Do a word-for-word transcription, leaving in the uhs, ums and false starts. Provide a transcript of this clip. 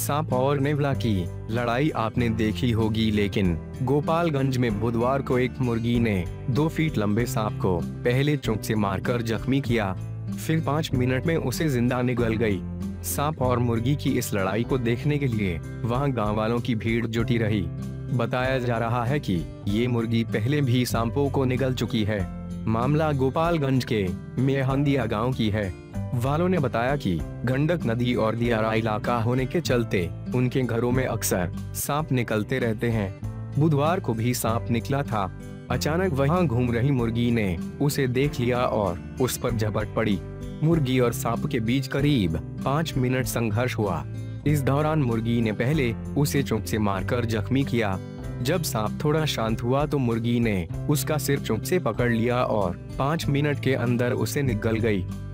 सांप और नेवला की लड़ाई आपने देखी होगी, लेकिन गोपालगंज में बुधवार को एक मुर्गी ने दो फीट लंबे सांप को पहले चोंच से मारकर जख्मी किया, फिर पाँच मिनट में उसे जिंदा निगल गई। सांप और मुर्गी की इस लड़ाई को देखने के लिए वहां गांव वालों की भीड़ जुटी रही। बताया जा रहा है कि ये मुर्गी पहले भी सांपों को निगल चुकी है। मामला गोपालगंज के मेहंदिया गांव की है। वालों ने बताया कि गंडक नदी और दियारा इलाका होने के चलते उनके घरों में अक्सर सांप निकलते रहते हैं। बुधवार को भी सांप निकला था। अचानक वहां घूम रही मुर्गी ने उसे देख लिया और उस पर झपट पड़ी। मुर्गी और सांप के बीच करीब पाँच मिनट संघर्ष हुआ। इस दौरान मुर्गी ने पहले उसे चोंच से मारकर जख्मी किया। जब सांप थोड़ा शांत हुआ तो मुर्गी ने उसका सिर चोंच से पकड़ लिया और पाँच मिनट के अंदर उसे निगल गई।